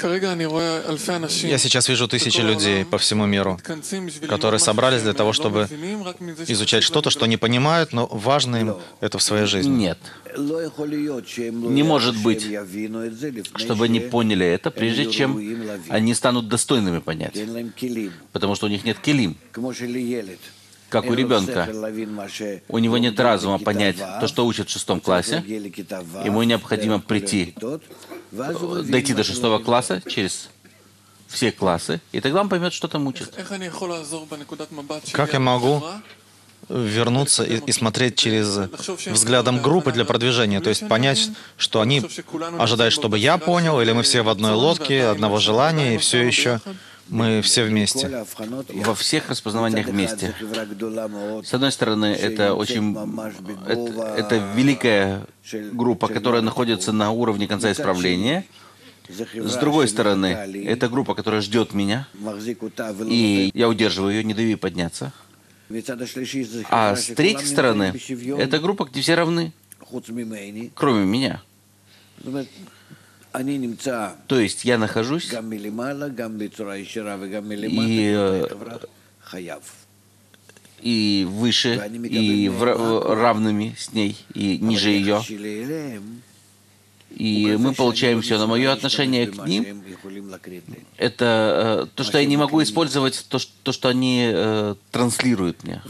Я сейчас вижу тысячи людей по всему миру, которые собрались для того, чтобы изучать что-то, что не понимают, но важно им это в своей жизни. Нет. Не может быть, чтобы они поняли это, прежде чем они станут достойными понять. Потому что у них нет келим. Как у ребенка. У него нет разума понять то, что учат в 6 классе. Ему необходимо прийти, дойти до 6 класса через все классы, и тогда он поймет, что там учат. Как я могу вернуться и смотреть через взглядом группы для продвижения, то есть понять, что они ожидают, чтобы я понял, или мы все в одной лодке, одного желания, и все еще мы все вместе. Во всех распознаваниях вместе. С одной стороны, это великая группа, которая находится на уровне конца исправления. С другой стороны, это группа, которая ждет меня, и я удерживаю ее, не даю ей подняться. А с третьей стороны, это группа, где все равны, кроме меня. То есть я нахожусь и выше, и равными с ней, и ниже ее. И мы получаем все. Но мое отношение к ним — это то, что я не могу использовать, то, что они транслируют мне.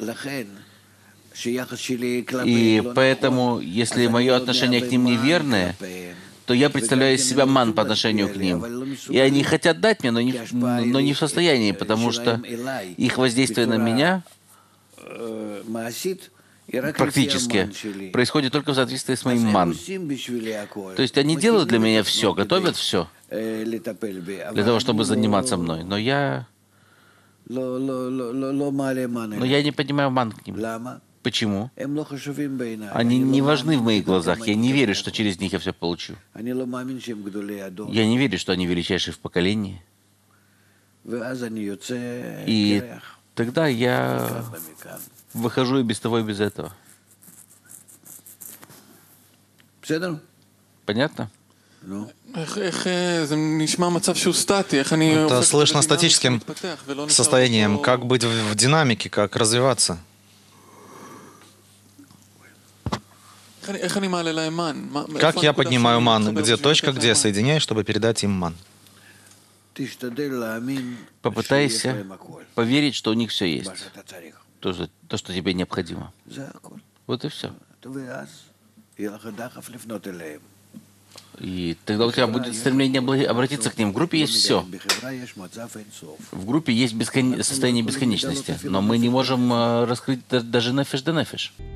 И поэтому, если мое отношение к ним неверное, то я представляю из себя ман по отношению к ним. И они хотят дать мне, но не в состоянии, потому что их воздействие на меня практически происходит только в соответствии с моим ман. То есть они делают для меня все, готовят все для того, чтобы заниматься мной. Но я не поднимаю ман к ним. Почему? Они не важны в моих глазах. Я не верю, что через них я все получу. Я не верю, что они величайшие в поколении. И тогда я выхожу и без того, и без этого. Понятно? Это слышно статическим состоянием. Как быть в динамике, как развиваться? Как я поднимаю ман? Где точка, где я соединяю, чтобы передать им ман? Попытайся поверить, что у них все есть. То, что тебе необходимо. Вот и все. И тогда у тебя будет стремление обратиться к ним. В группе есть все. В группе есть состояние бесконечности. Но мы не можем раскрыть даже нефиш да нефиш.